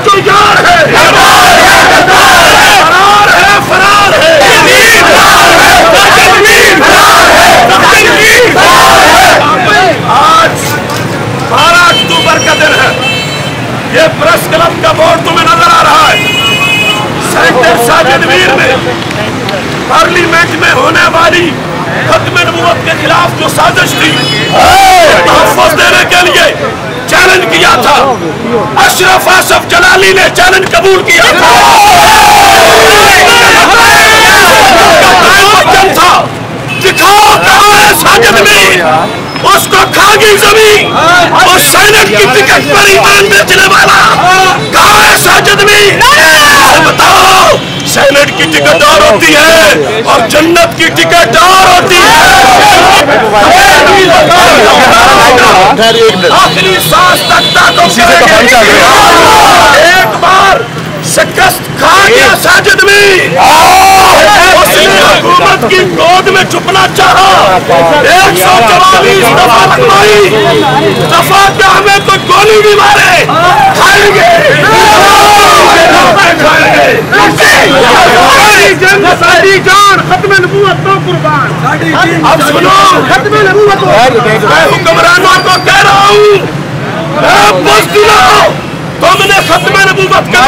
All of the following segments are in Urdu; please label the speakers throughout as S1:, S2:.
S1: جو یار ہے فرار ہے آج 12 اکتوبر کا دن ہے. یہ پریس کلب کا بورڈ تمہیں نظر آ رہا ہے. سینیٹر ساجد میر نے پارلیمنٹ میں ہونے والی ختم نبوت کے خلاف جو سازش تھی تحفظ دینے کے لیے چیلنج کیا تھا. اشرف آصف جلالی نے چیلنج قبول کیا تھا. دکھاؤ کہاں ہے ساجد میر. اس کو کھاگی زمین اور سینٹ کی ٹکٹ پر ایمان بیچنے والا کہاں ہے ساجد میر. بتاؤ سینٹ کی ٹکٹ اور ہوتی ہے اور جنت کی ٹکٹ اور ہوتی ہے. آخری سانس تک ایک بار شکست کھا گیا ساجد میر. اس نے حکومت کی گود میں چھپنا چاہا. 144 دفعہ لگوائی. دفعہ کیا ہمیں کوئی گولی بھی مارے کھائیں گے. ساری جان ختم نبوت تو قربان. اب سنو ختم نبوت میں حکمرانوں کو کہہ رہا ہوں بزدلو تم نے ختم نبوت کا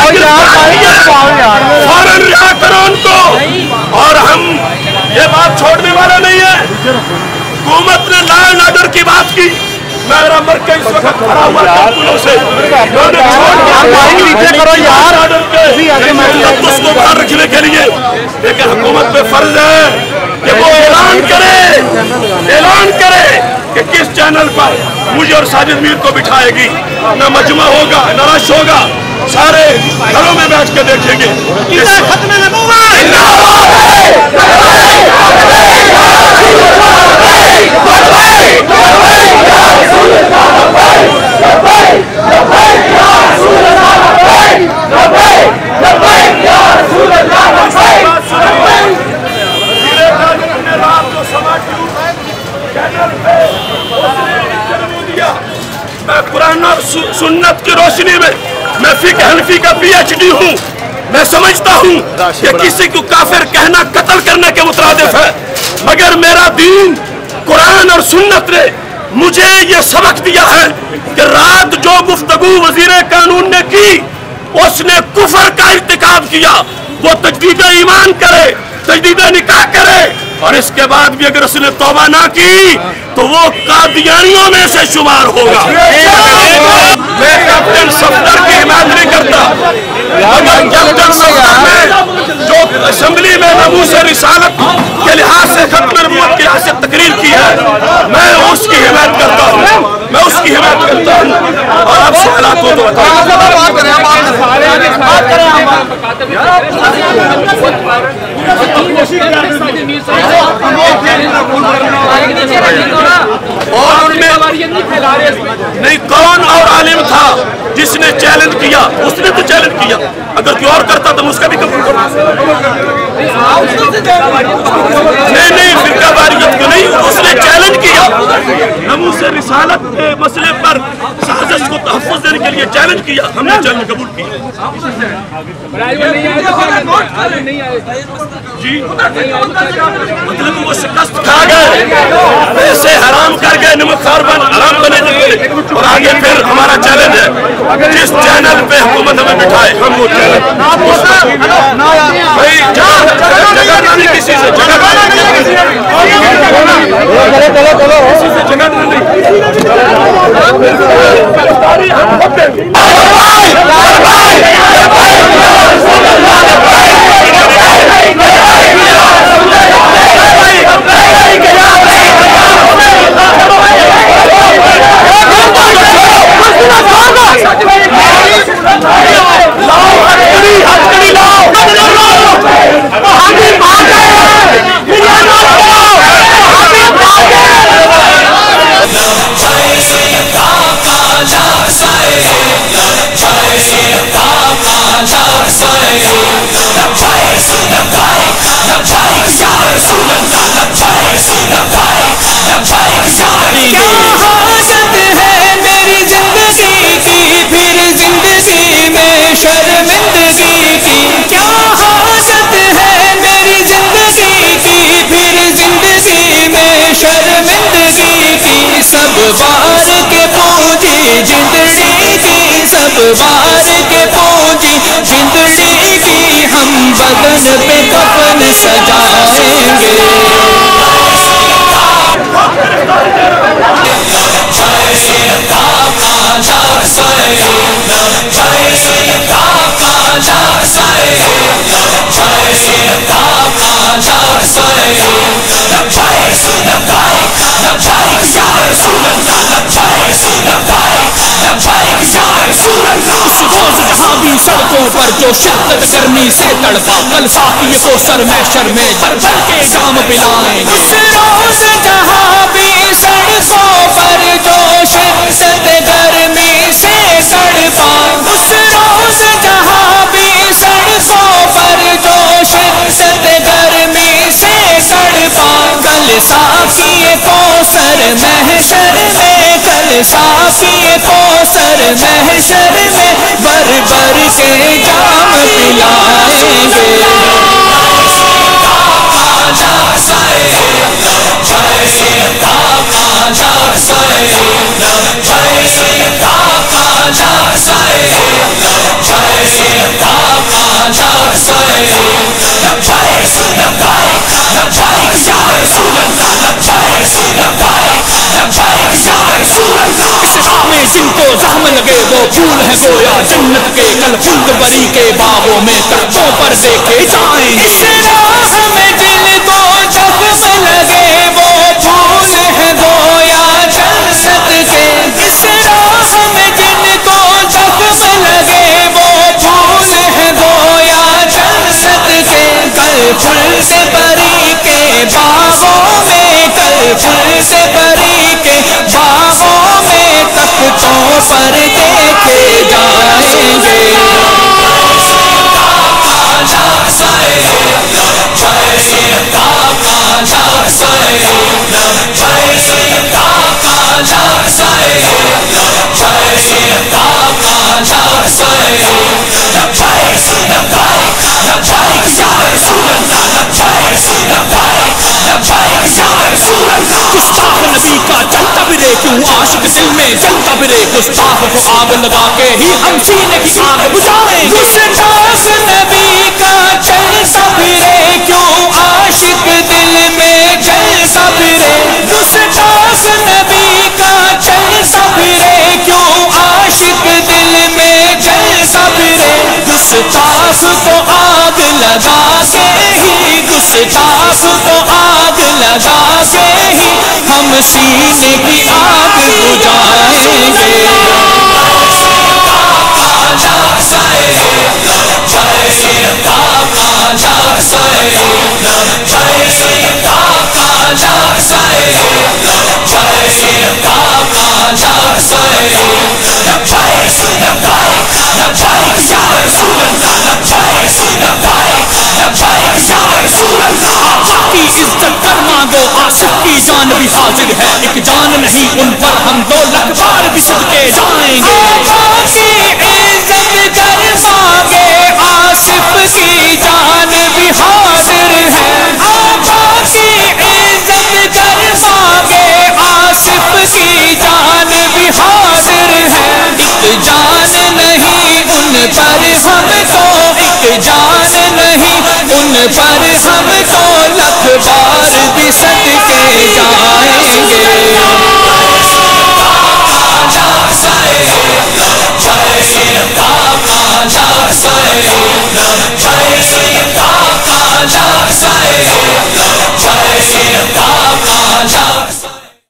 S1: فوراً رہا کرو ان کو. اور ہم یہ بات چھوڑنے والا نہیں ہے. حکومت نے لا اینڈ آرڈر کی بات کی. میرا مرکز اس وقت کھڑا ہوا کارکنوں سے اس کو باہر رکھنے کے لیے. لیکن حکومت پہ فرض ہے کہ وہ اعلان کرے کہ کس چینل پر مجھے اور ساجد میر کو بٹھائے گی. نہ مجمع ہوگا نہ رش ہوگا. سارے گھروں میں بیٹھ کے دیکھیں گے. ختم میں قرآن اور سنت کی روشنی میں فقہ حنفی کا PhD ہوں. میں سمجھتا ہوں کہ کسی کو کافر کہنا قتل کرنے کے مترادف ہے. مگر میرا دین قرآن اور سنت نے مجھے یہ سبق دیا ہے کہ رات جو گفتگو وزیر قانون نے کی اس نے کفر کا ارتکاب کیا. وہ تجدید ایمان کرے, تجدید نکاح کرے, اور اس کے بعد بھی اگر اس نے توبہ نہ کی تو وہ قادیانیوں میں سے شمار ہوگا. میں کیپٹن صفدر کی حمایت نہیں کرتا. اگر کیپٹن صفدر نے جو اسمبلی میں ناموس رسالت کے لحاظ سے ختم نبوت کے لحاظ سے تقریر کی ہے میں اس کی حمایت کرتا ہوں. اور اب سوالات ہو تو بتائیں. اور ان میں نہیں کون اور عالم تھا جس نے چیلنج کیا؟ اس نے تو چیلنج کیا. اگر کوئی اور کرتا تو اس کا بھی قبول کرتا. نہیں فرقہ واریت کو نہیں, اس نے چیلنج کیا. ناموس رسالت کے مسئلے پر سازش کو تحفظ دینے کے لیے چیلنج کیا. ہم نے چیلنج قبول کیا. جی مطلب وہ شکست کھا گئے, پیسے حرام کر گئے, نمک خوار بن حرام بنے لگے. اور آگے پھر ہمارا چیلنج ہے جس چینل پہ حکومت ہمیں بٹھائے ہم وہ چیلنج. بھائی جگہ نہیں کسی سے, جگہ
S2: بدن پہ کفن سجائیں گے. سڑکوں پر جو شدت گرمی سے تڑپا کل ساقی کو سر میں شر میں بھر بھر کے جام پلائیں گے. اس روز جہاں بھی سڑکوں پر جو شدت گرمی سے تڑپا اس روز جہاں بھی سڑکوں پر جو شدت گرمی سے تڑپا کل ساقی کو سر محشر میں کل ساقی کو سر محشر میں بھر بھر کے جام پلائیں گے. جن کو زخم لگے وہ پھول ہے گویا جنت کے کل خلد بری کے باغوں میں تختوں پر دیکھے جائیں گے. اس راہ میں جن کو زخم لگے وہ پھول ہے گویا جنت کے. اس راہ میں جن کو زخم لگے وہ پھول ہے گویا جنت کے. کل خلد بری کے باغوں میں کل خلد بری کے باغوں میں تختوں پر دیکھے جائیں گے. گستاخ نبی کا چلتا پھرے کیوں عاشق دل میں جلتا پھرے گستاخ کو آگ لگا کے ہی ہم سینے کی آگ بجھائیں گے. گستاخ نبی کا چلتا پھرے کیوں عاشق دل میں جلتا پھرے. گستاخ نبی کا چلتا پھرے کیوں عاشق دل میں جلتا پھرے. گستاخ کو آگ لگا کے ہی گستاخ کو آگ لگا کے ہی ہم سینے کی آگ بجھائیں گے. عاشق کی جان بھی حاضر ہے ایک جان نہیں ان پر ہم 2 لکھ بار بھی صدقے جائیں گے. آقا کی عزت کرواگے آصف کی جان بھی حاضر ہے. آقا کی عزت کرواگے آصف کی جان بھی حاضر ہے. ایک جان نہیں ان پر ہم کو ایک جان نہیں ان پر ہم کو لکھ بار بھی صدقے جائیں گے.